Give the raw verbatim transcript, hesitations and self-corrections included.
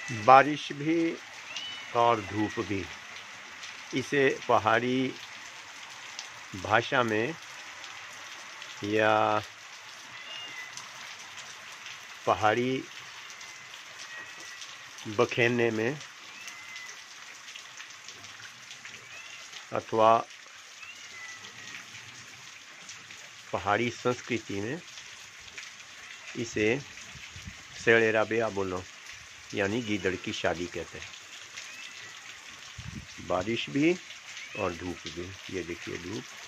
बारिश भी और धूप भी, इसे पहाड़ी भाषा में या पहाड़ी बखेरने में अथवा पहाड़ी संस्कृति में इसे सेड़ेरा बेया बोलो यानी गीदड़ की शादी कहते हैं। बारिश भी और धूप भी, ये देखिए धूप।